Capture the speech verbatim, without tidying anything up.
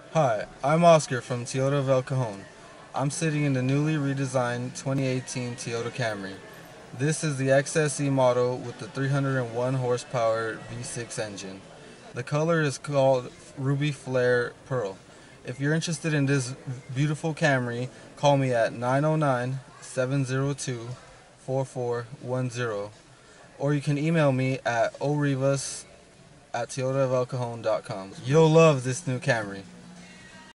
Hi, I'm Oscar from Toyota Cajon. I'm sitting in the newly redesigned twenty eighteen Toyota Camry. This is the X S E model with the three hundred one horsepower V six engine. The color is called Ruby Flare Pearl. If you're interested in this beautiful Camry, call me at nine oh nine, seven oh two, four four one zero, or you can email me at orivas at toyota cajon dot com. You'll love this new Camry.